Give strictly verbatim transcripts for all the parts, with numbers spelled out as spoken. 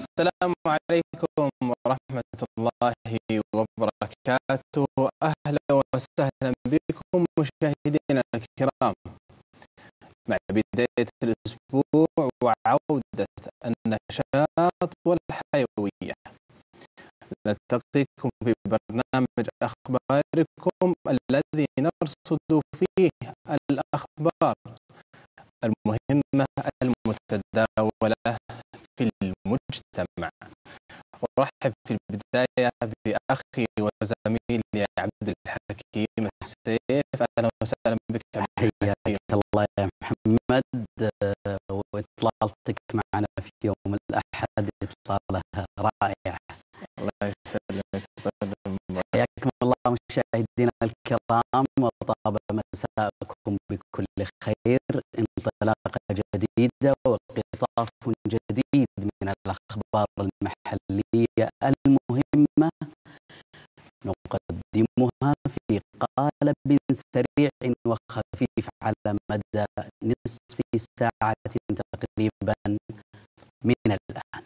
السلام عليكم ورحمة الله وبركاته. أهلا وسهلا بكم مشاهدينا الكرام مع بداية الأسبوع وعودة النشاط والحيوية. نلتقيكم في برنامج أخباركم الذي نرصد فيه الأخبار المهمة المتداولة في المجتمع. أرحب في البداية بأخي وزميلي عبد الحكيم السيف. أهلا وسهلا بك عبد الحكيم. حياك الله يا محمد، وإطلالتك معنا في يوم الأحد إطلالة رائعة. الله يسلمك. حياكم الله مشاهدينا الكرام، وطاب مساءكم بكل خير. انطلاقة جديدة وقطاف جديد من الأخبار المحلية المهمة نقدمها في قالب سريع وخفيف على مدى نصف ساعة تقريبا من الآن.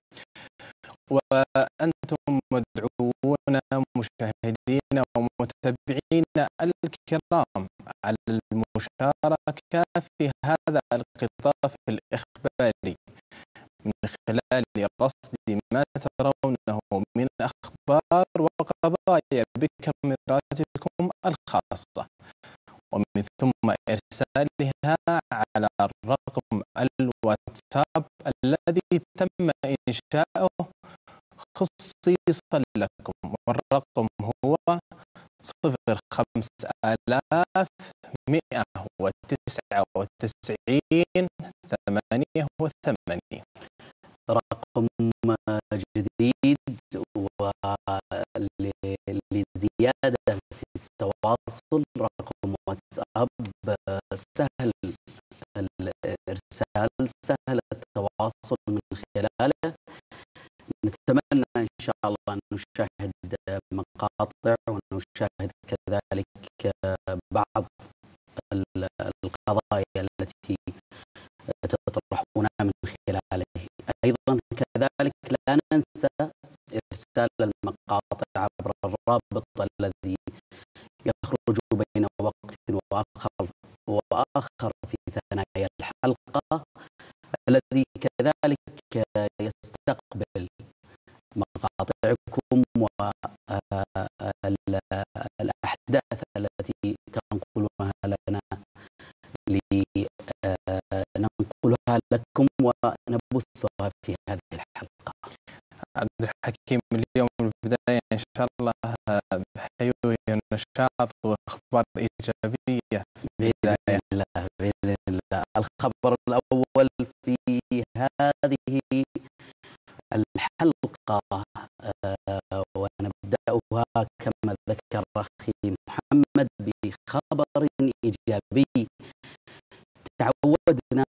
وأنتم مدعوون مشاهدين ومتابعين الكرام على المشاركة في هذا القطاف الإخباري من خلال رصد ما ترونه من أخبار وقضايا بكاميراتكم الخاصة، ومن ثم إرسالها على الرقم الواتساب الذي تم إنشاؤه خصيصا لكم، والرقم هو صفر خمسة آلاف مئة وتسعة وتسعين ثمانية وثمانين. رقم جديد ولزيادة في التواصل، رقم واتساب سهل الإرسال، سهل التواصل من خلاله. نتمنى إن شاء الله أن نشاهد مقاطع ونشاهد كذلك بعض القضايا التي تطرحونها من خلاله. أيضا كذلك لا ننسى إرسال المقاطع عبر الرابط الذي يخرج بين وقت وآخر وآخر في ثنايا الحلقة، الذي كذلك يستقبل مقاطعكم والأحداث التي تنقلونها لنا لننقلها لكم ونبثها في هذه الحلقة. عبد الحكيم، اليوم البداية إن شاء الله بحيوية ونشاط وأخبار إيجابية. بإذن الله بإذن الله. الخبر الأول في هذه الحلقة ونبدأها كما ذكر أخي محمد بخبر إيجابي. تعودنا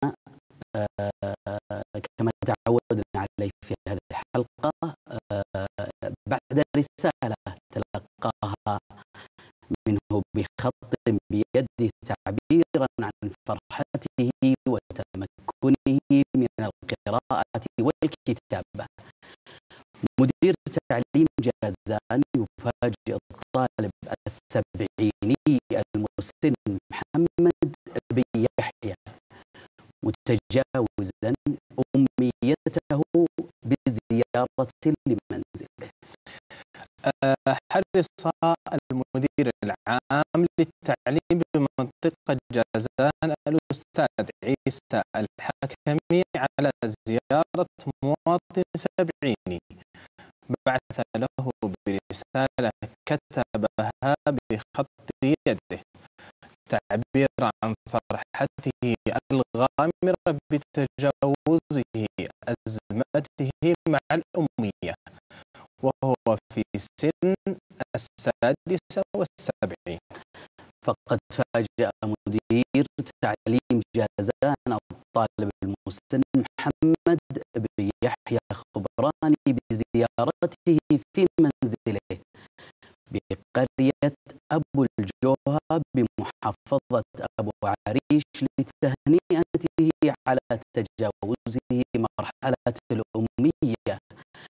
كما تعودنا عليه في هذه الحلقة بعد رسالة تلقاها منه بخط بيده تعبيرا عن فرحته وتمكنه من القراءة والكتابة، مدير تعليم جازان يفاجئ الطالب السبعيني المسن محمد بن يحيى متجاوزا أمنيته بزيارة لمنزله. حرص المدير العام للتعليم بمنطقة جازان الأستاذ عيسى الحكمي على زيارة مواطن سبعيني، بعث له برسالة كتبها بخط يده تعبير عن فرحته الغامرة بتجاوزه أزمته مع الأمية وهو في سن السادسة والسبعين. فقد فاجأ مدير تعليم جازان الطالب المسن محمد بن يحيى خبراني بزيارته في منزله بقرية أبو الجوهة بمحافظة أبو عريش لتهنئته على تجاوزه مرحلة الأمية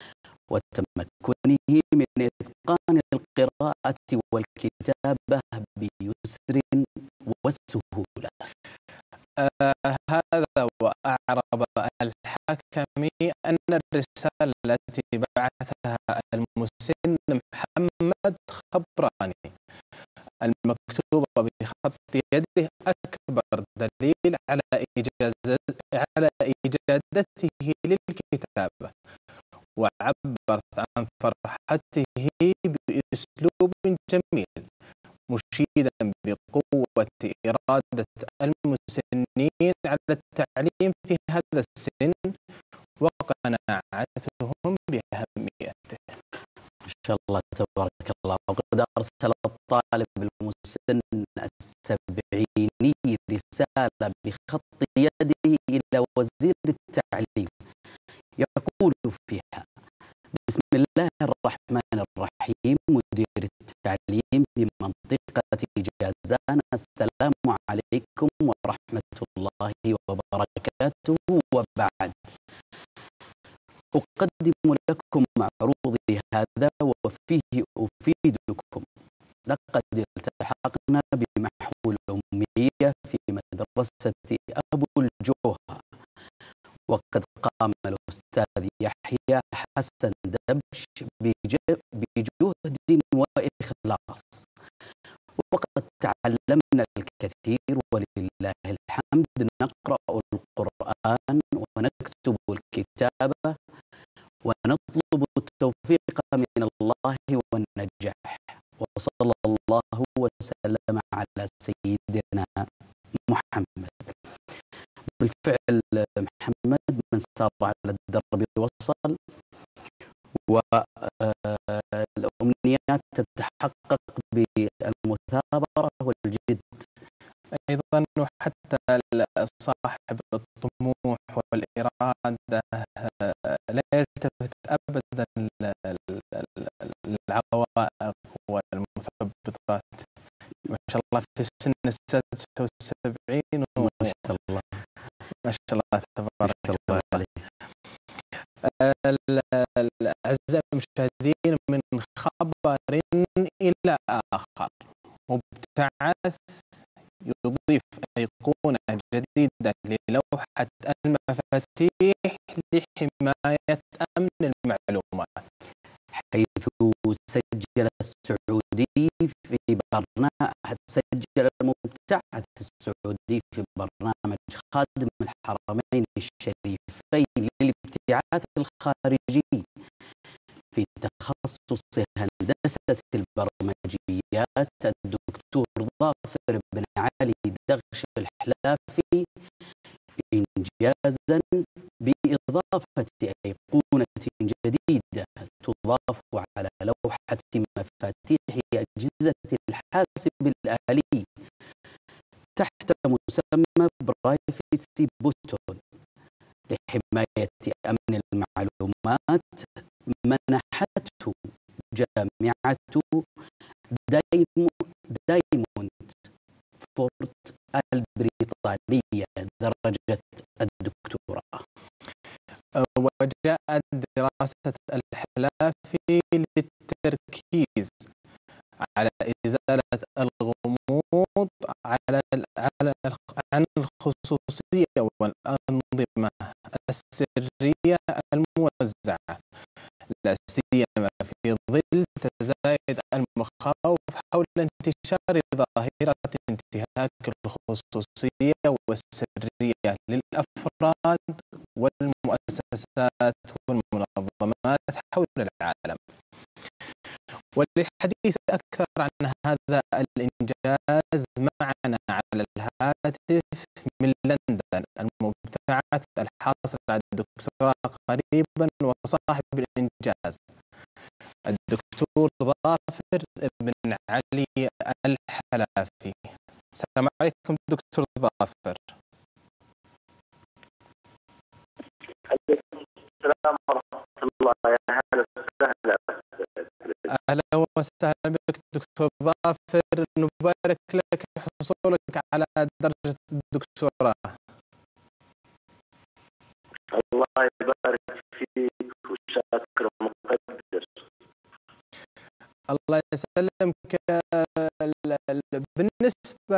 وتمكنه من إتقان القراءة والكتابة بيسر وسهولة. آه هذا وأعرب الحكمي أن الرسالة التي بعثها المسن محمد خبراني المكتوبة بخط يده أكبر دليل على إجازة على إجادته للكتابة، وعبرت عن فرحته بأسلوب جميل مشيدا بقوة إرادة المسنين على التعليم في هذا السن وقناعتهم بأهميته. ما شاء الله تبارك الله. وقد أرسل الطالب المسن السبعيني رسالة بخط يده إلى وزير التعليم يقول فيها: بسم الله الرحمن الرحيم، مدير التعليم بمنطقة جازان، السلام عليكم ورحمة الله وبركاته. وبعد، أقدم لكم معروضي هذا وفيه أفيدكم. لقد التحقنا بمحو الأمية في مدرسة أبو الجوهة، وقد قام الأستاذ يحيى حسن دبش بجهد وإخلاص، وقد تعلمنا الكثير ولله الحمد. نقرأ القرآن ونكتب الكتابة ونطلب التوفيق من الله والنجاح. وصلى الله وسلم على سيدنا محمد. بالفعل محمد من سار على الدرب وصل، والأمنيات تتحقق بالمثابرة والجد. أيضا وحتى صاحب الطموح والإرادة لا يلتفت أبدا للعوائق والمثبطات. ما شاء الله في سن السادسة والسبعين، ما شاء الله ما شاء الله تبارك الله عليه. الأعزاء المشاهدين، من خبر إلى آخر، مبتعث يضيف أيقونة جديدة للوحة المفاتيح لحماية أمن المعلومات، حيث سجل السعودي في برنامج سجل المبتعث السعودي في برنامج خادم الحرمين الشريفين للابتعاث الخارجي في تخصص هندسة البرمجيات الدكتور ظافر بن علي دغش الحلافي إنجازا بإضافة أيقونة جديدة تضاف على لوحة مفاتيح أجهزة الحاسب الآلي تحت مسمى برايفسي بوتون لحماية أمن المعلومات، منحته جامعة دايمو دايموند فورت البريطانية درجة الدكتوراه. وجاءت دراسة الحلافي للتركيز على إزالة الغموض على على عن الخصوصية والأنظمة السرية الموزعة، لا سيما في ظل تزايد المخاوف حول انتشار ظاهرة انتهاك الخصوصية والسرية للأفراد والمؤسسات والمنظمات حول العالم. وللحديث أكثر عن هذا الإنجاز معنا على الهاتف من لندن المبتعث الحاصل على الدكتوراه قريبا وصاحب الإنجاز الدكتور ظافر بن علي الحلافي. السلام عليكم دكتور ظافر. عليكم السلام ورحمة الله. يا هلا وسهلا. أهلا وسهلا بك دكتور ظافر، نبارك لك حصولك على درجة الدكتوراه. الله يبارك فيك وشاكر ومقدر الله يسلمك. ال- ال- بالنسبة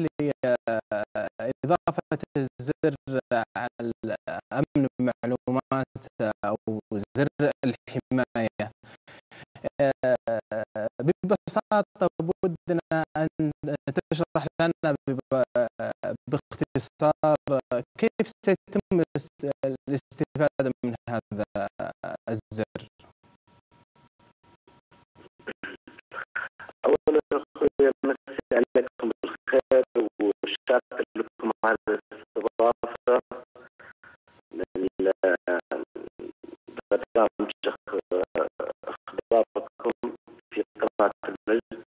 لإضافة الزر على أمن المعلومات أو زر الحماية، آه، ببساطة بودنا أن تشرح لنا بب- باختصار كيف سيتم است- الاستفادة من هذا الزر. أولا أخوي أمسي عليكم بالخير وشاكر لكم على الاستضافة للبرنامج أخباركم في قناة المجد.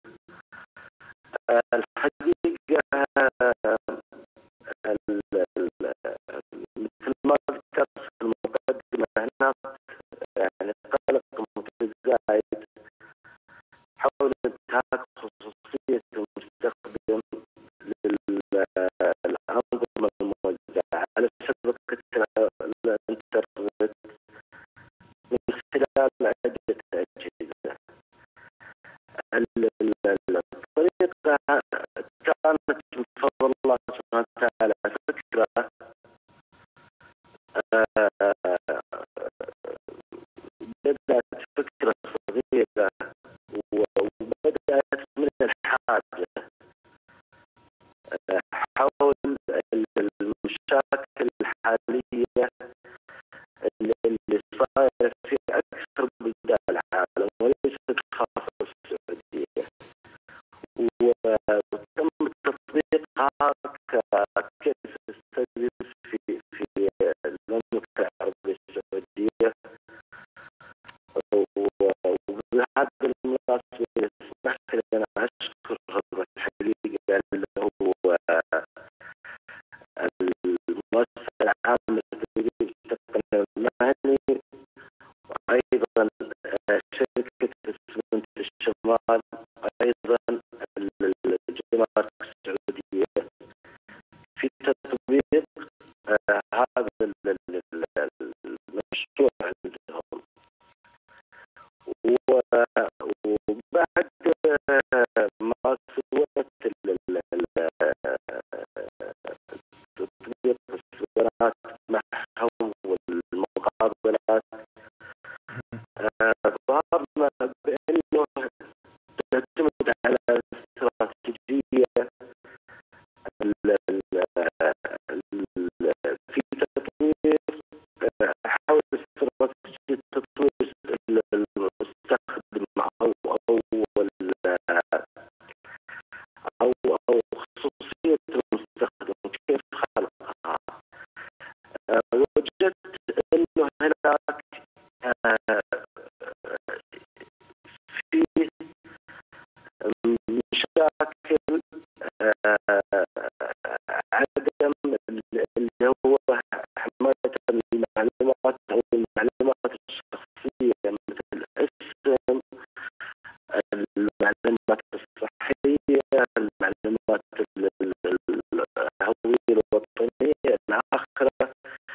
الحقيقة ال- ال- مثل ما ذكرت في المقدمة هنا، يعني قلق متزايد حول انتهاك خصوصية المستخدم للأنظمة الموزعة على شبكة الإنترنت من خلال عدة أجهزة. ال- ال- الطريقة كانت من فضل الله سبحانه وتعالى فكرة آه، بدأت فكرة صغيرة وبدأت من الحاجة آه، حول المشاكل الحالية اللي اللي صايرة في أكثر بلدان العالم وليست خاصة السعودية، وتم تطبيقها ككيس ستديز في في المملكة العربية السعودية. وبهذه المناسبة اسمح لي أن أشكر هذا الحقيقة اللي هو المؤسسة العامة للتدريب التقني المهني، وأيضا شركة اسمنت الشمال، أيضا الجمارك السعودية في تطبيق هذا المشروع عندهم. وبعد ما سويت تطبيق السيارات معهم والمقابلات، ظهرنا بأنه تعتمد على استراتيجية في تطوير حول استراتيجية تطوير المستخدم أو أو أو أو خصوصية المستخدم كيف خلقها. وجدت أنه هناك في مشاكل عدم اللي هو حماية المعلومات أو المعلومات الشخصية مثل الاسم، المعلومات الصحية، المعلومات الهوية الوطنية الآخرة.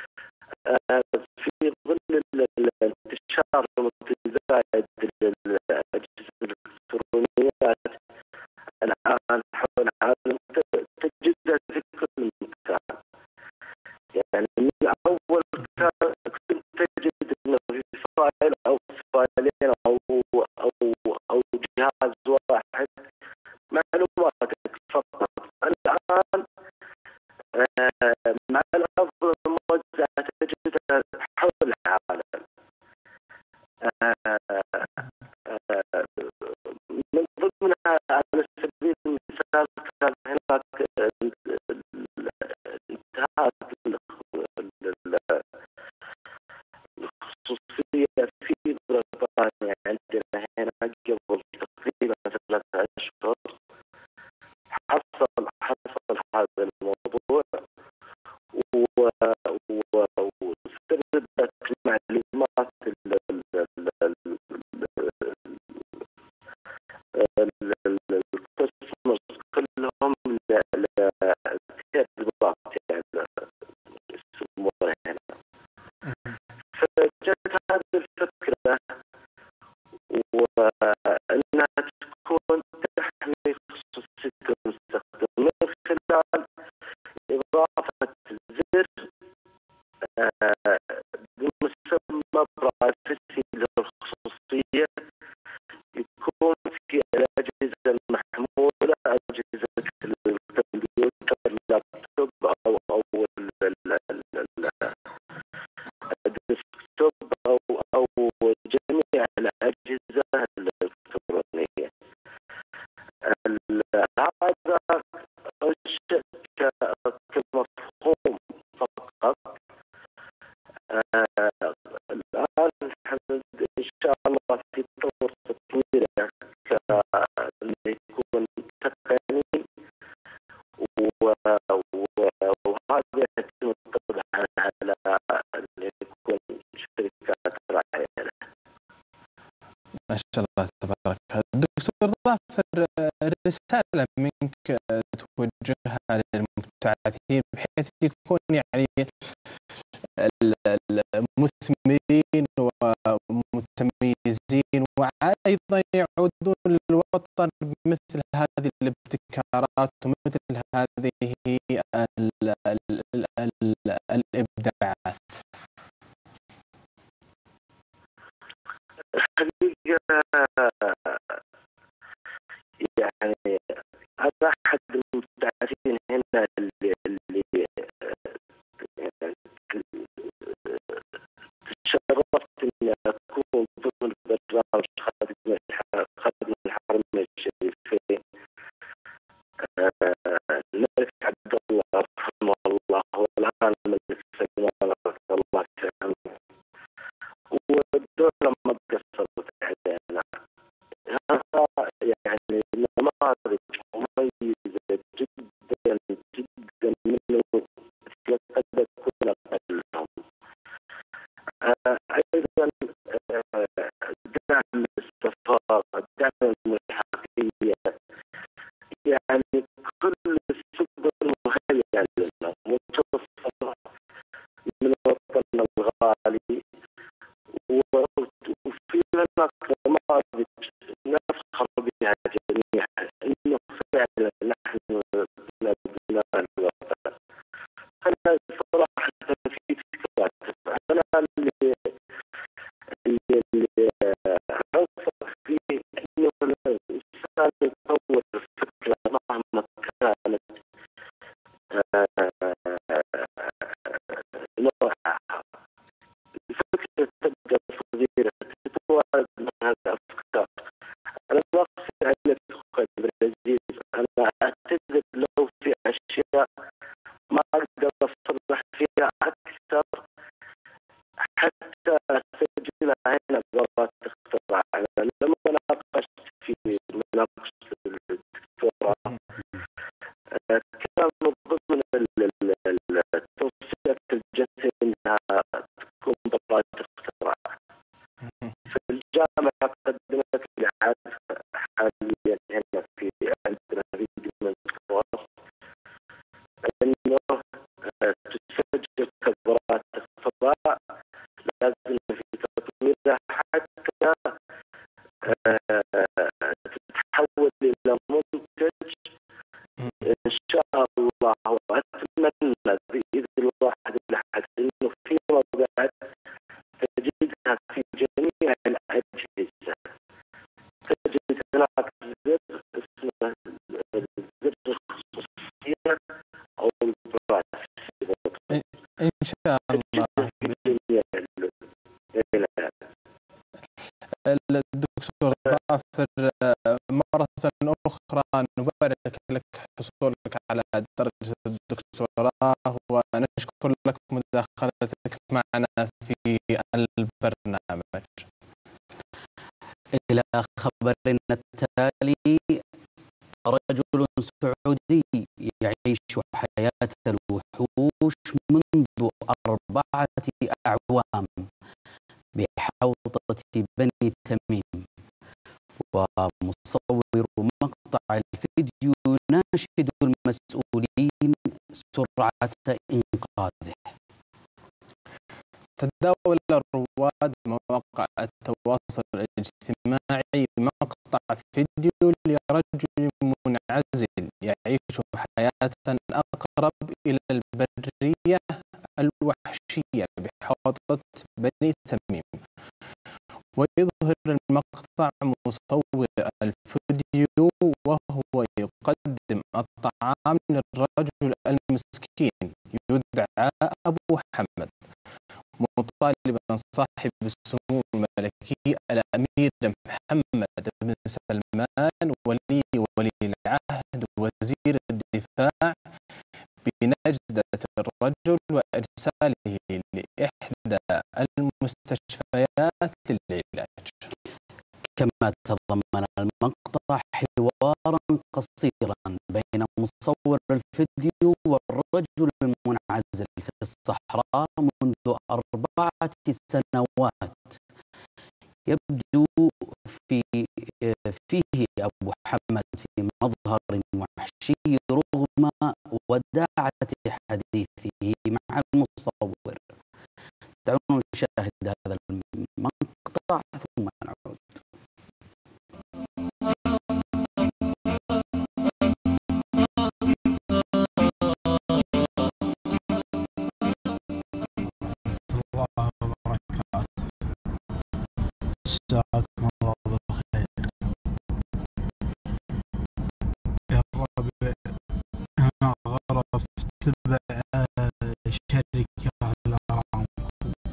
في ظل الانتشار المتزايد للأجهزة الإلكترونيات الآن حول العالم تجدها في كل مكان. يعني من أول كان كنت تجد أنه في فايل أو فايلين أو أو أو جهاز واحد معلوماتك فقط. الآن مع الأنظمة الموزعة تجدها حول العالم. من ضمنها على سبيل المثال كان هناك انتهاك الخصوصية في بريطانيا عندنا هنا قبل تقريبا ثلاثة أشهر. حصل حصل هذا الموضوع وسردت معلومات ما شاء الله تبارك. الدكتور ظافر، رسالة منك توجهها للمبتعثين بحيث يكون يعني المثمرين ومتميزين وأيضا يعودون للوطن بمثل هذه الابتكارات ومثل هذه ال ال ال ال الإبداعات. يعني هذا أحد المبتعثين هنا اللي اللي تشرفت إني أكون ضمن برنامج خادم خادم الحرمين الشريفين. الملك عبد الله رحمه الله والآن الملك سلمان رضي الله عنه، والدولة ما قصرت علينا. هذا يعني نماذج مميزة جدا جدا منه قد تكون أقلهم. أيضا دعم السفارة، دعم الملحقية، يعني كل السبل مهيئة لنا متوفرة من وطننا الغالي. وفي هناك نماذج نفخر بها جميعا انه فعلا نحن نبنى الوطن. انا صراحه في فكرة انا اللي اللي اللي انصح فيه انه الانسان يطور الفكره مهما كانت نوعها. الفكره تبدا صغيره تتوالد من هذه الافكار. انا ما اقصد عليك اخوي عبد العزيز، انا اعتذر لو في اشياء ما اقدر اصلح فيها اكثر حتى اسجلها هنا بغرفه اختراع. انا لما ناقشت في مناقشه الدكتوراه كان من ضمن التوصيات الجت انها تكون براءة اختراع. فالجامعة قدمت لي حاليا هنا في عندنا في دمشق انه تسجل كبراءة اختراع، لازم في تطويرها حتى تتحول الى منتج ان شاء الله. واتمنى باذن الواحد الاحد انه فيما بعد تجدها في جميع الاجهزه. تجد هناك زر اسمه زر الخصوصيه او البرايفسي إن شاء الله. الدكتور ظافر، مرة أخرى نبارك لك حصولك على درجة الدكتوراه ونشكر لك مداخلتك معنا في البرنامج. إلى خبرنا التالي، رجل سعودي يعيش حياة الوحوش منذ أربعة أعوام بحوطة بني تميم، ومصور مقطع الفيديو يناشد المسؤولين سرعة إنقاذه. تداول الرواد مواقع التواصل الاجتماعي مقطع فيديو لرجل منعزل يعيش حياة أقرب إلى البرية الوحشية بحوضة بني تميم. ويظهر المقطع مصور الفيديو وهو يقدم الطعام للرجل المسكين يدعى أبو حمد، مطالبا صاحب السمو الملكي الأمير محمد بن سلمان ولي ولي العهد وزير الدفاع بنجدة الرجل وإرساله لإحدى المستشفيات للعلاج. كما تضمن المقطع حوارا قصيرا بين مصور الفيديو والرجل المنعزل في الصحراء منذ أربعة سنوات، يبدو نشاهد هذا المقطع ثم نعود. الله وبركاته. مساكم الله بالخير يا الربع. أنا غرف تبع شركة الأرامكو،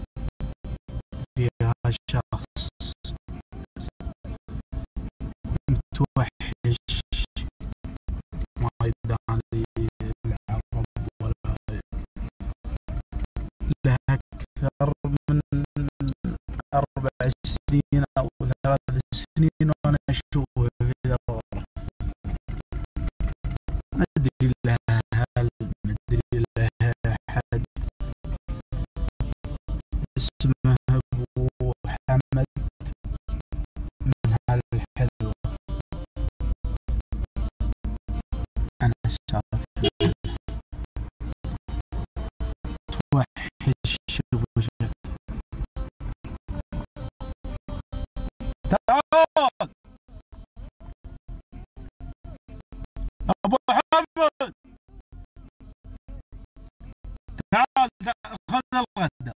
فيها شخص متوحش ما يداني العرب ولا له أكثر من أربع سنين أو ثلاث سنين وأنا أشوفه في الغرف. ما أدري له هل ما أدري له أحد. اسمه أبو حمد من هالحلوة. أنا ساكن توحش وجهك. تعال أبو حمد، تعال تعال خذ الغداء.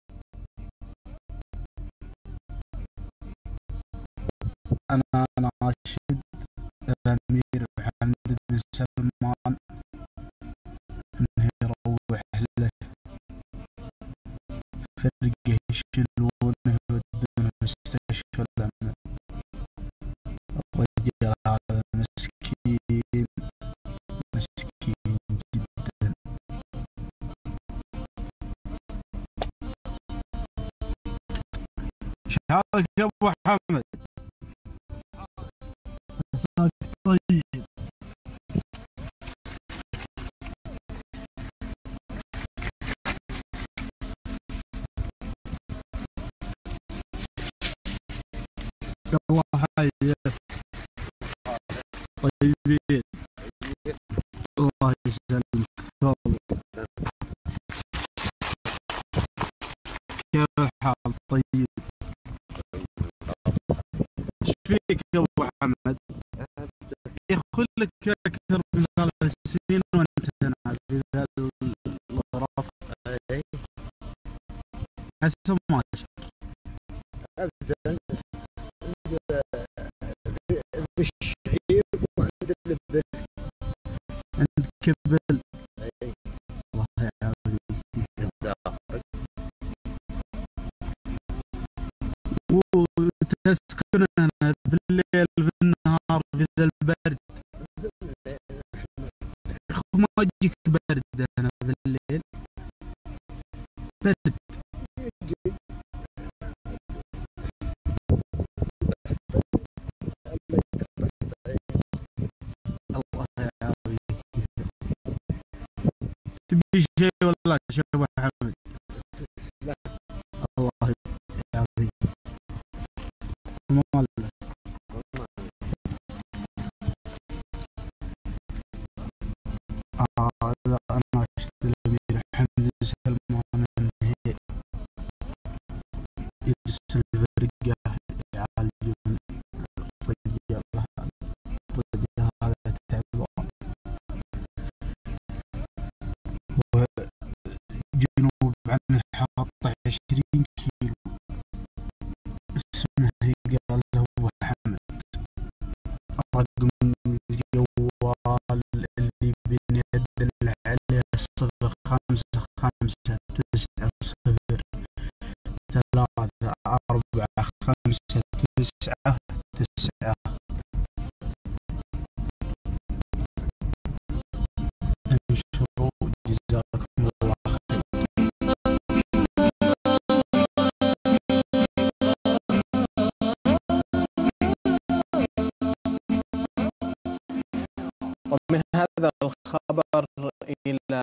أنا ناشد الأمير محمد بن سلمان إنه يروح له فرقة يشيلونه يودونه مستشفى الأمن. الرجال هذا مسكين مسكين جدا. شعرك يا أبو حمد؟ عساك طيب. الله حيك طيبين. الله يسلمك. كيف الحال؟ طيب. ايش فيك يا ابو محمد؟ يا اخي لك اكثر من ثلاث سنين وانت هنا في ذا الغرف. حسب ما شاء ابدا بالشعير وعند اللبن. عند كبل. الله يعافيك. وتسكن هنا في الليل في النهار في ذا البرد. ما يجيك برد هنا في الليل؟ برد. الله يعافيك. تبي شيء ولا شيء ابو حمد؟ الله يعافيك. مال هذا انا اشتري الامير حمد سلمان انه يرسل فرقه يعالجون الرجال الرجال هذا تعبان. وجنوب عن الحاطة عشرين كيلو. اسمه قال له ابو حمد. رقم الجوال اللي بين يد عليه صفر خمسة خمسة تسعة صفر ثلاثة أربعة خمسة تسعة تسعة. انشروا جزاكم الله خير. ومن هذا الخبر إلى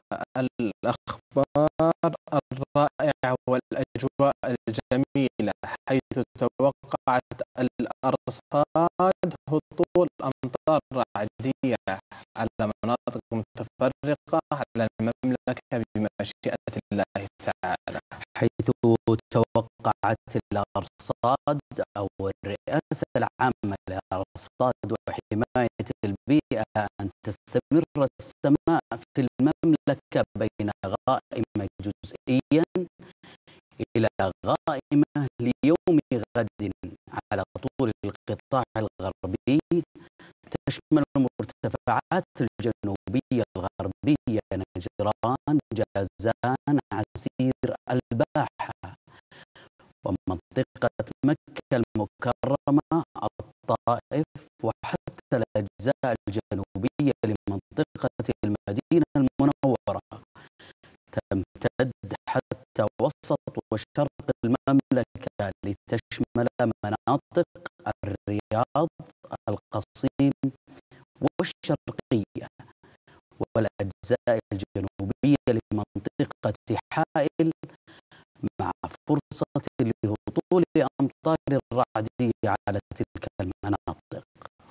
الأخبار الرائعة والأجواء الجميلة، حيث توقعت الأرصاد هطول أمطار رعدية على مناطق متفرقة على المملكة بمشيئة الله تعالى، حيث توقعت الأرصاد أو الرئاسة العامة للأرصاد وحماية البيئة أن تستمر السماء في المملكة بين غائمة جزئيا إلى غائمة ليوم غد على طول القطاع الغربي، تشمل المرتفعات الجنوبية الغربية نجران، جازان، عسير، الباحة، ومنطقة مكة المكرمة، الطائف، وحتى الأجزاء الجنوبية لمنطقة المدينة المنورة، تمتد حتى وسط وشرق المملكة لتشمل مناطق الرياض، القصيم، والشرقية، والأجزاء الجنوبية لمنطقة حائل، مع فرصة لهطول أمطار رعدية على تلك المناطق.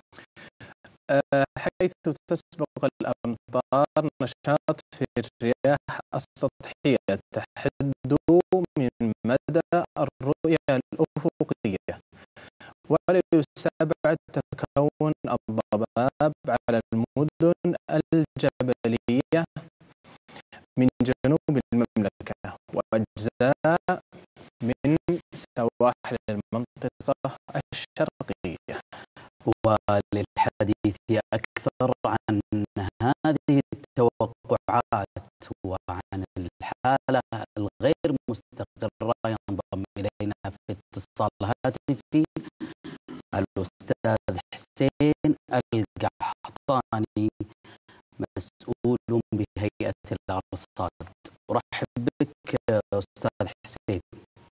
حيث تسبق الأمطار نشاط في الرياح السطحية تحد من مدى الرؤية الأفقية، ولا يستبعد تكون الضباب على المدن الجبلية من جنوب المملكة وأجزاء من سواحل المنطقة الشرقية. وللحديث أكثر عن هذه التوقعات وعن الحالة الغير مستقرة ينضم إلينا في اتصال هاتفي الأستاذ حسين القحطاني، مسؤول بهيئة الأرصاد. أرحب بك أستاذ حسين.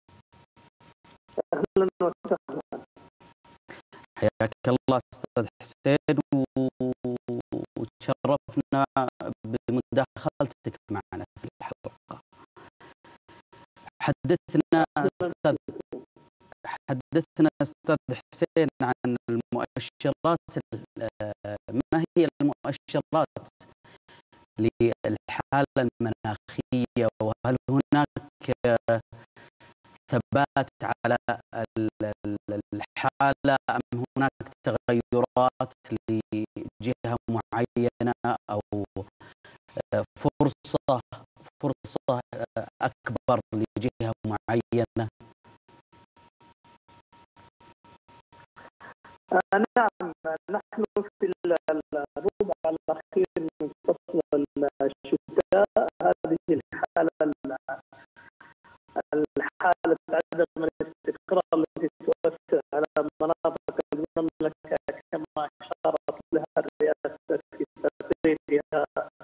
أهلا وسهلا. حياك الله أستاذ حسين، وتشرفنا بمداخلتك معنا في الحلقة. حدثنا أستاذ حدثنا أستاذ حسين عن المؤشرات، ما هي المؤشرات للحالة المناخية، وهل هناك ثبات على الحالة أم هناك تغيرات لجهة معينة أو فرصة فرصة أكبر لجهة معينة؟ نعم، نحن في الربع الأخير من فصل الشتاء. هذه الحالة الحالة عدم الاستقرار التي تؤثر على مناطق المملكة كما أشارت لها الرئاسة في تقريرها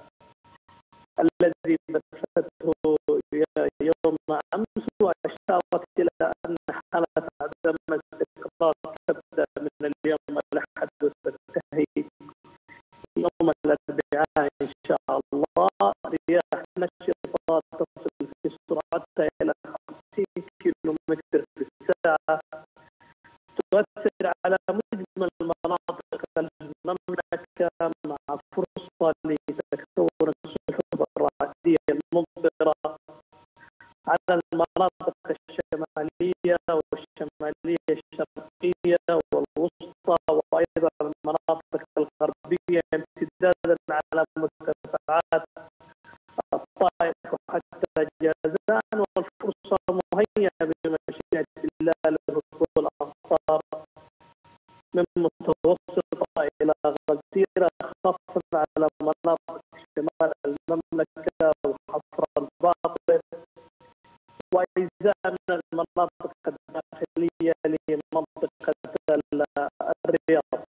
الذي بثته يوم أمس، وأشارت إلى أن حالة عدم الاستقرار تبدأ من اليوم الأحد وتنتهي يوم الأربعاء إن شاء الله. رياح نشطة تصل في سرعتها إلى خمسين كيلو متر في الساعة، تؤثر على مجمل مناطق المملكة مع فرصة لتكون السحب الرعدية الممطرة على المناطق الشمالية والشمالية الشرقية والوسطى، وأيضا المناطق الغربية امتدادا على مرتفعات الطائف وحتى جازان، والفرصة مهيئة بمشيئة الله لهطول الأمطار من متوسطة إلى غزيرة، خاصة على مناطق شمال المملكة وحفر الباطن وأجزاء من المناطق الداخلية لمنطقة الرياض.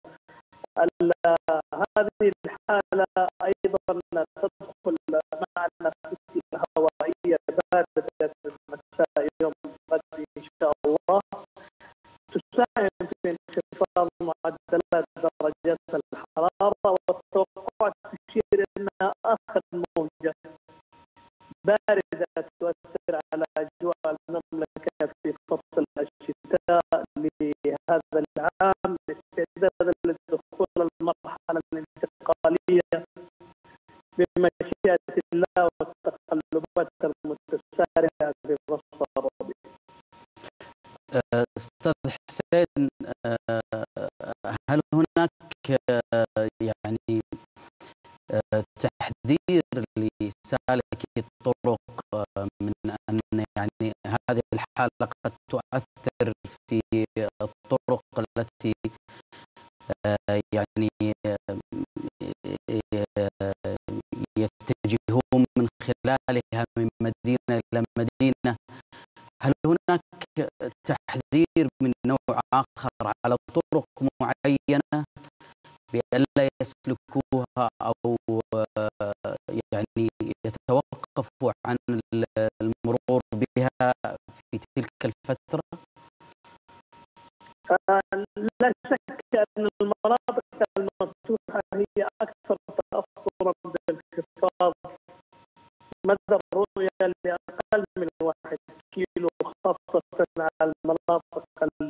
هذه الحالة أيضا تدخل مع النفس الهوائية باردة في مساء يوم الغد إن شاء الله، تساهم في انخفاض معدلات درجات الحرارة، والتوقعات تشير أنها آخر موجة باردة تؤثر على أجواء المملكة في فصل الشتاء لهذا العام، استعدادا للدخول المرحلة الانتقالية بمشيئة الله والتقلبات المتسارعة في فصل الربيع. أستاذ حسين، هل هناك يعني تحذير لسالكي الطرق من أن يعني هذه الحالة قد تؤثر في الطرق التي يعني يتجهون من خلالها من مدينة إلى مدينة؟ هل هناك تحذير من نوع آخر على طرق معينة بألا يسلكوها أو يعني يتوقفوا عن المرور بها في تلك الفترة؟ لا شك أن المناطق المفتوحة هي أكثر تأثرا بالانخفاض مدى الرؤية لأقل من واحد كيلو، خاصة على المناطق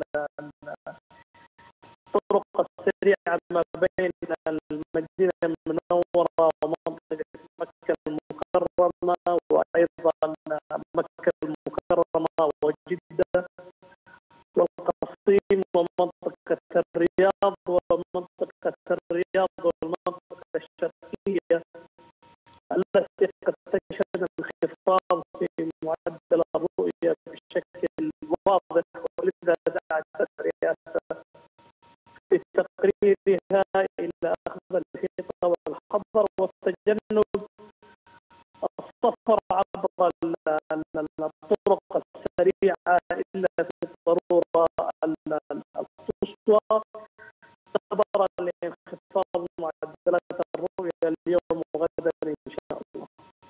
الطرق السريعة ما بين المدينة المنورة ومنطقة مكة المكرمة، وأيضا مكة المكرمة وجدة والقصيم ومنطقة الرياض ومنطقة الرياض والمنطقة الشرقية التي قد تشهد انخفاض في معدل الرؤية بشكل واضح. ولذا دعت الرئاسة في تقريرها إلى أخذ الحيطة والحذر والتجنب السفر عبر الطرق السريعة إلا في الضرورة القصوى، نظرا لانخفاض معدلات الرؤية اليوم وغدا إن شاء الله.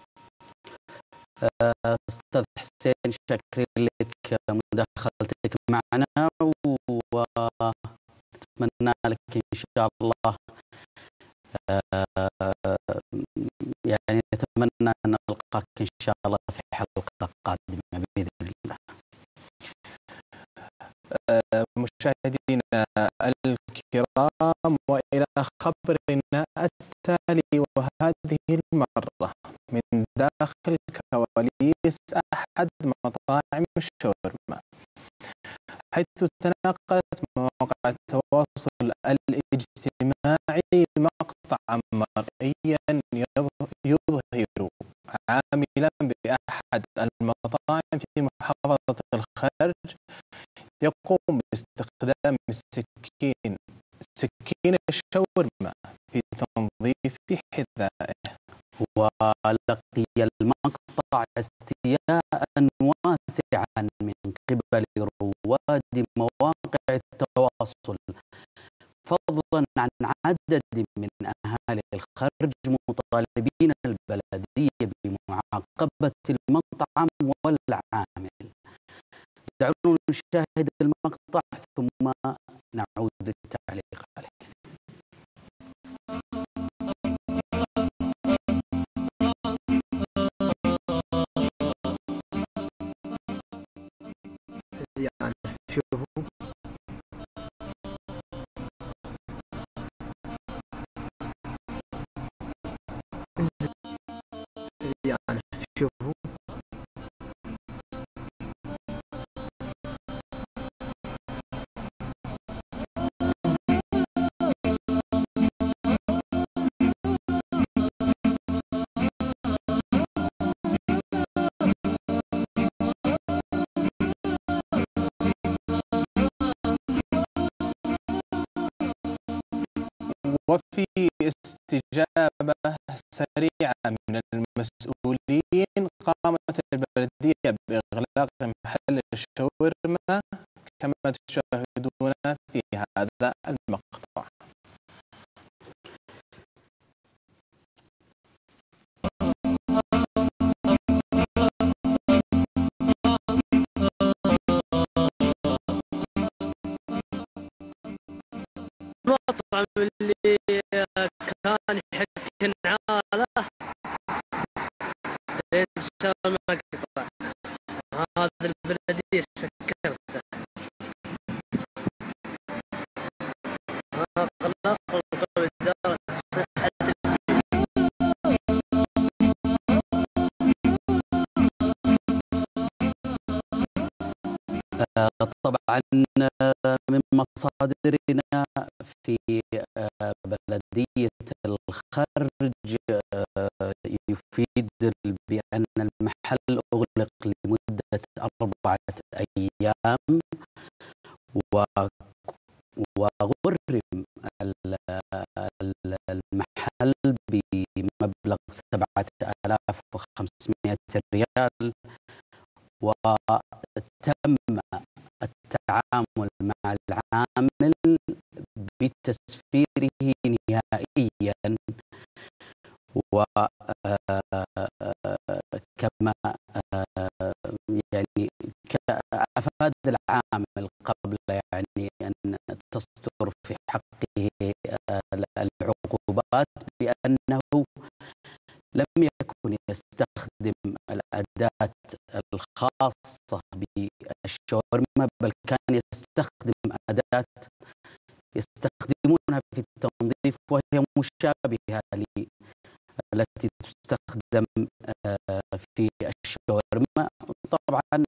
أستاذ حسين، شكرا لك مداخلتك معنا، وأتمنى لك إن شاء الله يعني نتمنى أن نلقاك إن شاء الله في حلقة قادمة بإذن الله. مشاهدينا الكرام، وإلى خبرنا التالي، وهذه المرة من داخل كواليس أحد مطاعم الشاورما، حيث تناقلت مواقع التواصل الاجتماعي مقطعا مرئيا يظهر عاملا بأحد المطاعم في محافظة الخرج يقوم باستخدام السكين سكين الشاورما في تنظيف حذائه. ولقي المقطع استياء واسعا من قبل رواد مواقع التواصل، فضلا عن عدد من أهالي الخرج مطالبين البلدية بمعاقبة المطعم والعامل. دعونا نشاهد المقطع ثم نعود للتعليق عليه. يعني شوفوا يعني شوفوا وفي استجابة سريعة من المسؤولين، قامت البلدية بإغلاق محل الشاورما كما تشاهدون في هذا المقطع. المطعم اللي كان يحك العالة لين شال المقطع، هذا البلدية سكرته، أغلق إدارة صحة. طبعا طبعا من مصادرنا في بلدية الخرج يفيد بأن المحل أغلق لمدة أربعة أيام، وغرم المحل بمبلغ سبعة آلاف وخمسمائة ريال، وتم التعامل مع العامل بتسفيره نهائيا، وكما يعني أفاد العامل قبل يعني أن تصدر في حقه العقوبات بأنه لم يكن يستخدم الأداة الخاصة بالشاورما، بل كان يستخدم أداة يستخدمونها في التنظيف وهي مشابهة التي تستخدم في الشاورما. طبعا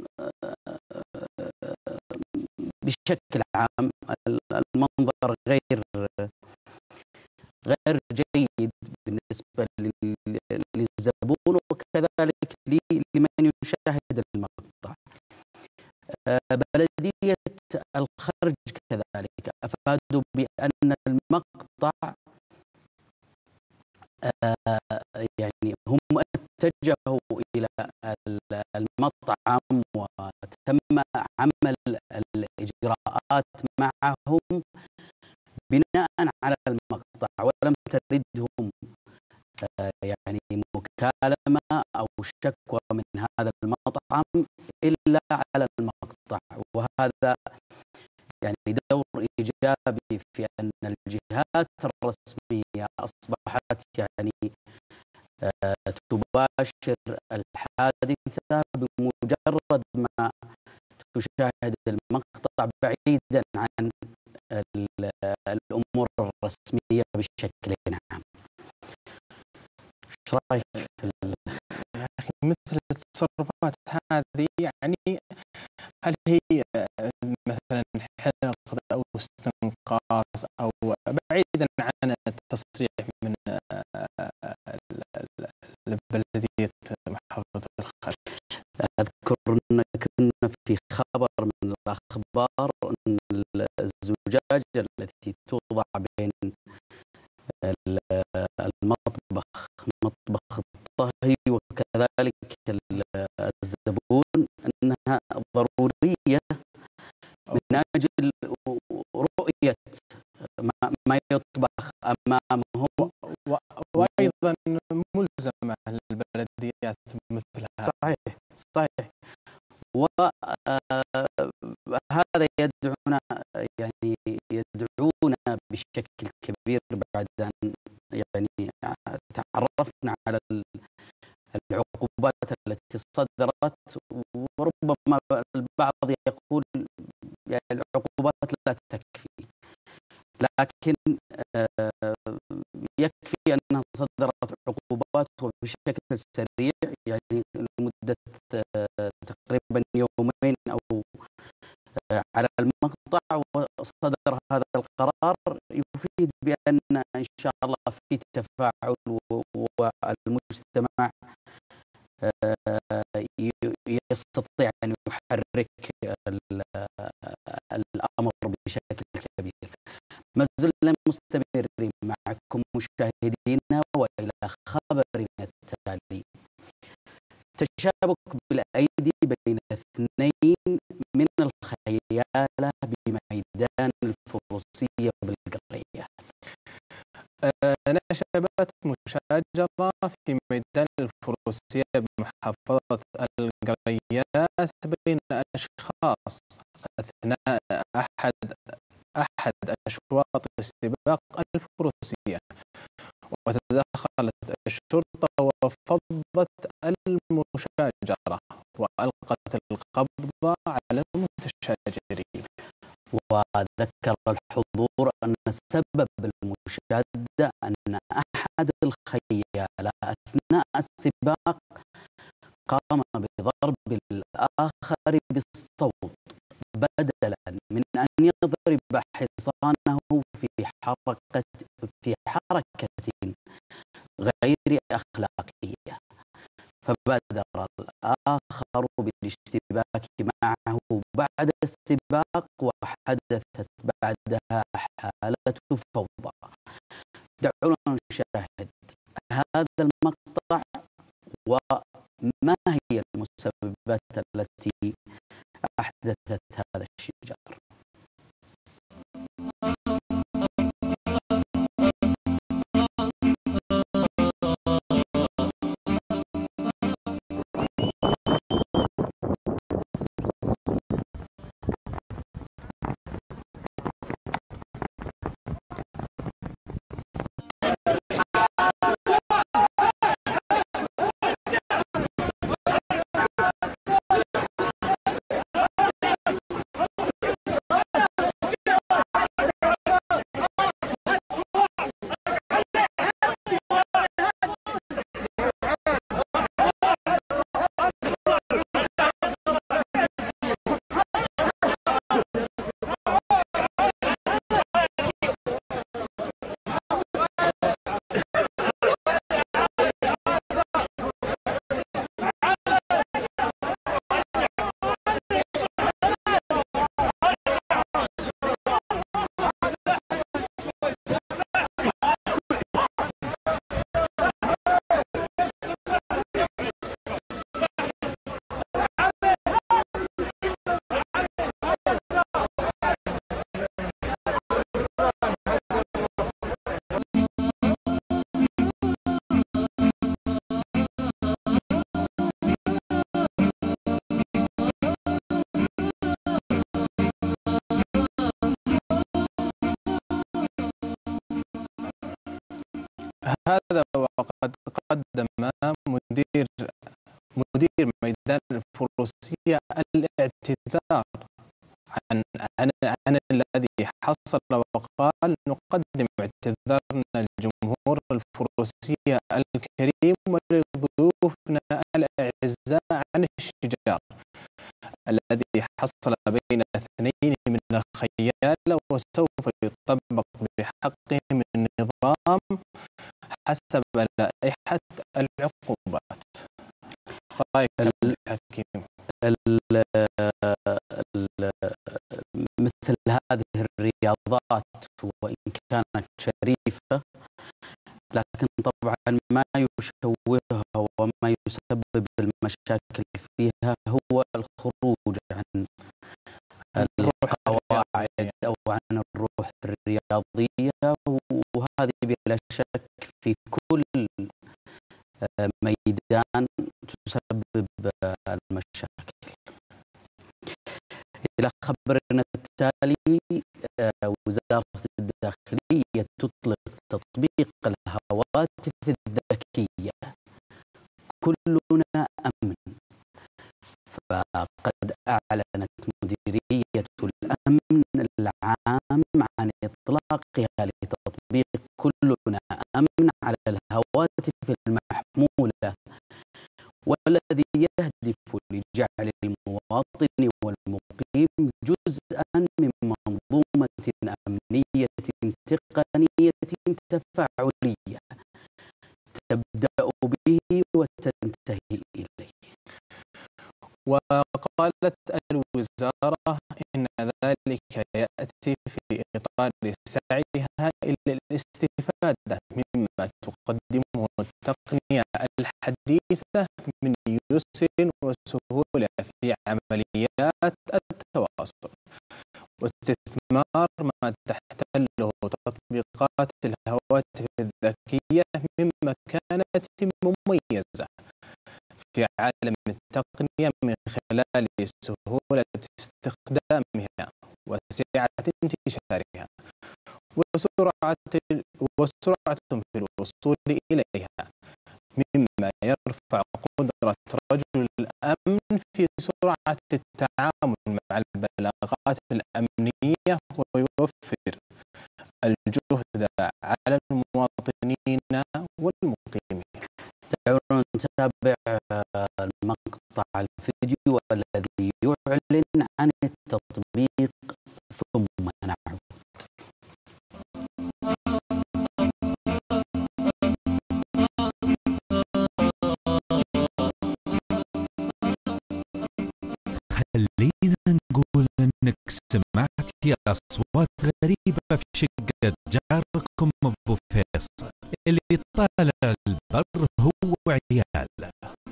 بشكل عام المنظر غير غير جيد بالنسبة للزبون وكذلك لمن يشاهد المقطع. بلدية الخرج كذلك أفادوا بأن المقطع يعني هم اتجهوا إلى المطعم وتم عمل الإجراءات معهم بناء على المقطع، ولم تردهم يعني مكالمة أو شكوى من هذا المطعم إلا على المقطع. وهذا يعني دور إيجابي في أن الجهات الرسمية أصبحت يعني تباشر الحادثة بمجرد ما تشاهد المقطع، بعيدا عن الأمور الرسمية بشكل عام. ايش رايك في يا اخي مثل التصرفات هذه؟ يعني هل هي مثلا حقد او استنقاص، او بعيدا عن التصريح من بلدية محافظة الخرج؟ أذكر أن كنا في خبر من الأخبار أن الزجاجة التي توضع بين المطبخ مطبخ الطهي وكذلك الزبون أنها ضرورية من أجل رؤية ما يطبخ أمامهم، وأيضا ملزمة البلديات مثلها. صحيح صحيح. وهذا يدعونا يعني يدعونا بشكل كبير بعد أن يعني تعرفنا على العقوبات التي صدرت، وربما البعض يقول يعني العقوبات لا تكفي، لكن يكفي أنها صدرت عقوبات وبشكل سريع، يعني لمدة تقريبا يومين أو على المقطع، وصدر هذا القرار يفيد بأن إن شاء الله في تفاعل والمجتمع يستطيع أن يحرك الأمر بشكل كبير. ما زلنا مستمرين معكم مشاهدينا، وإلى خبرنا التالي. تشابك بالأيدي بين اثنين من الخيالة بميدان الفروسية بالقريات. نشبت مشاجرة في ميدان الفروسية بمحافظة القريات بين أشخاص أثناء أحد أحد أشواط سباق الفروسية، وتدخلت الشرطة وفضت المشاجرة وألقت القبض على المتشاجرين. وذكر الحضور أن سبب المشادة أن أحد الخيالة أثناء السباق قام بضرب الآخر بالصوت بدلا من أن يضرب حصانه في حركة في حركة غير أخلاقية، فبادر الآخر بالاشتباك معه بعد السباق، وحدثت بعدها حالة فوضى. دعونا نشاهد هذا المقطع وما هي المسببات التي أحدثت هذا الشجار. هذا وقد قدم مدير مدير ميدان الفروسية الاعتذار عن عن عن الذي حصل، وقال: نقدم اعتذارنا لجمهور الفروسية الكريم ولضيوفنا الأعزاء عن الشجار الذي حصل بين اثنين من الخيال، وسوف يطبق بحقهم النظام حسب لائحة العقوبات. رأيك الحكيم؟ مثل هذه الرياضات وإن كانت شريفة، لكن طبعا ما يشوهها وما يسبب المشاكل فيها هو الخروج عن القواعد أو عن الروح الرياضية، وهذه بلا شك في كل ميدان تسبب المشاكل. إلى خبرنا التالي، وزارة الداخلية تطلق تطبيق الهواتف الذكية كلنا أمن. فقد أعلنت مديرية الأمن العام عن إطلاقها لتطبيق كلنا أمن على الهواتف المحمولة، والذي يهدف لجعل المواطن والمقيم جزءا من منظومة أمنية تقنية تفاعلية تبدأ به وتنتهي إليه. وقالت الوزارة إن ذلك يأتي في إطار سعيها إلى الاستفادة مما تقدمه التقنية الحديثة من يسر وسهولة في عمليات التواصل، واستثمار ما تحتله تطبيقات الهواتف الذكية من مكانة مميزة في عالم التقنية من خلال سهولة استخدامها وسعة انتشارها وسرعة وسرعة في الوصول إليها، مما يرفع قدرة رجل الأمن في سرعة التعامل مع البلاغات الأمنية ويوفر الجهد على المواطنين والمقيمين. دعونا نتابع المقطع الفيديو الذي يعلن عن التطبيق سمعت يا أصوات غريبة في شقة جاركم أبو فيصل اللي طالع البر هو وعياله.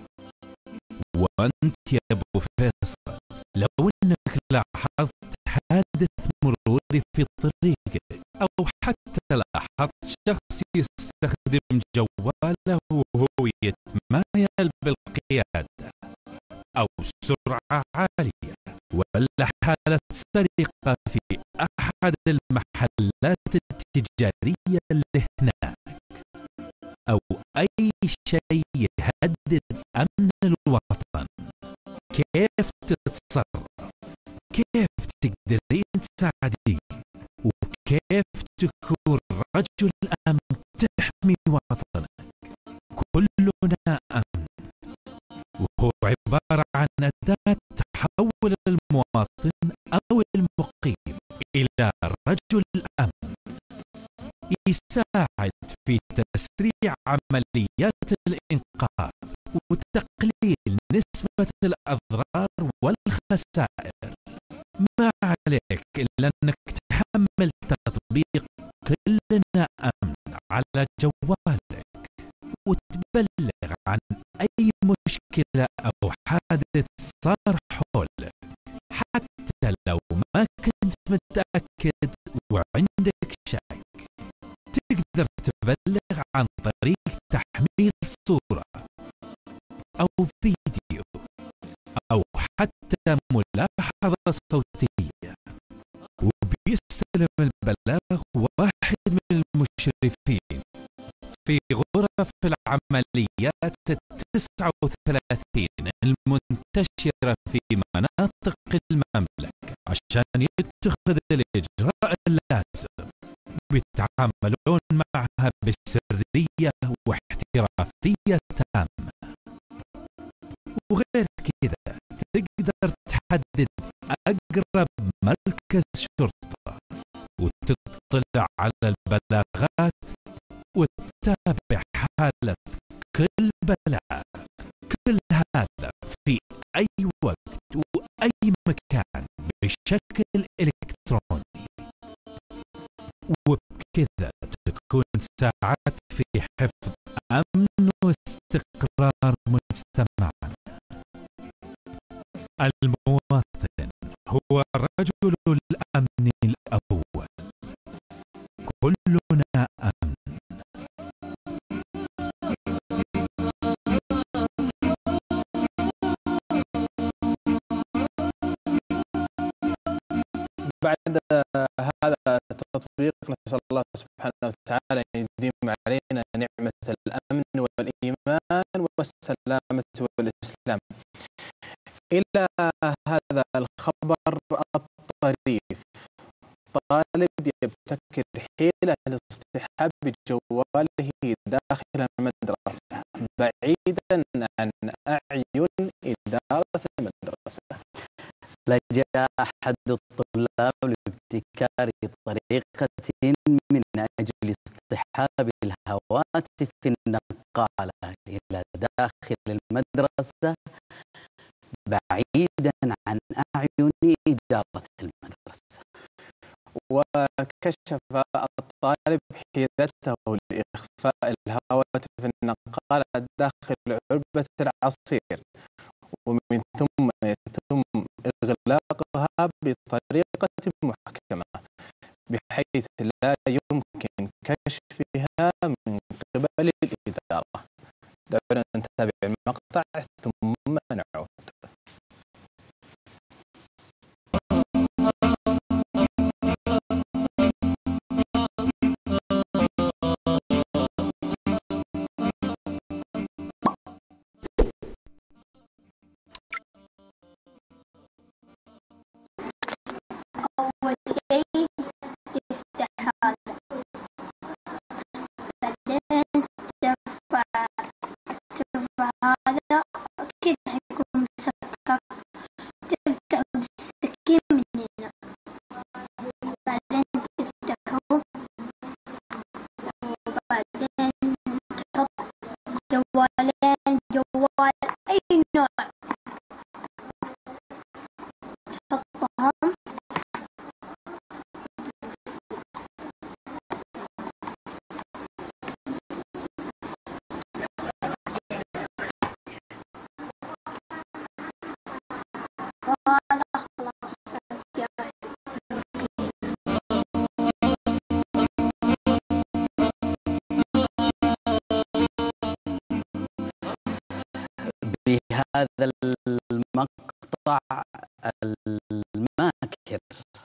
وأنت يا أبو فيصل لو أنك لاحظت حادث مروري في طريقك، أو حتى لاحظت شخص يستخدم جواله وهو يتمايل بالقيادة، أو سرعة عالية، ولا حالة سرقة في أحد المحلات التجارية اللي هناك، أو أي شيء يهدد أمن الوطن، كيف تتصرف؟ كيف تقدرين تساعدين؟ وكيف تكون رجل أمن تحمي وطنك؟ كلنا أمن، وهو عبارة عن أداة تحول المواطن أو المقيم إلى رجل أمن، يساعد في تسريع عمليات الإنقاذ وتقليل نسبة الأضرار والخسائر. ما عليك إلا أنك تحمل تطبيق كلنا أمن على جوالك، وتبلغ عن أي مشكلة أو حادث صار حولك، حتى لو ما كنت متأكد وعندك شك. تقدر تبلغ عن طريق تحميل صورة أو فيديو، أو حتى ملاحظة صوتية، وبيستلم البلاغ واحد من المشرفين في غرف العمليات التسعة وثلاثين المنتشرة في مناطق المملكة عشان يتخذ الإجراء اللازم. بيتعاملون معها بسرية واحترافية تامة. وغير كذا تقدر تحدد أقرب مركز شرطة وتطلع على البلاغات وتتابع حالة كل بلاغ، كل هذا في أي وقت وأي مكان بشكل إلكتروني. وبكذا تكون ساعدت في حفظ أمن واستقرار مجتمعنا. المواطن هو رجل الأمن الأول. كلنا أمن. بعد هذا التطبيق نسأل الله سبحانه وتعالى أن يديم علينا نعمة الأمن والإيمان والسلامة والإسلام. إلى هذا الخبر الطريف، طالب يبتكر حيلة لاصطحاب جواله داخل المدرسة بعيدا عن أعين إدارة المدرسة. لجأ أحد الطلاب لابتكار طريقة من أجل اصطحاب الهواتف النقالة إلى داخل المدرسة بعيدا عن أعين إدارة المدرسة. وكشف الطالب حيلته لإخفاء الهواتف النقالة داخل علبة العصير، ومن ثم يتم إغلاقها بطريقة محكمة بحيث لا يمكن كشفها من قبل الإدارة. دعونا نتابع المقطع ثم نعود. أول شيء تفتح هذا، بعدين ترفع وبهذا المقطع الماكر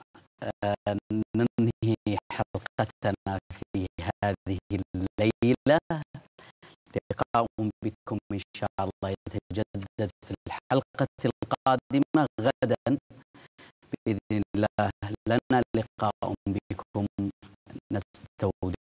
ننهي حلقتنا في هذه الليلة. لقاء بكم إن شاء الله يتجدد في الحلقة القادمة غدا بإذن الله. لنا لقاء بكم، نستودع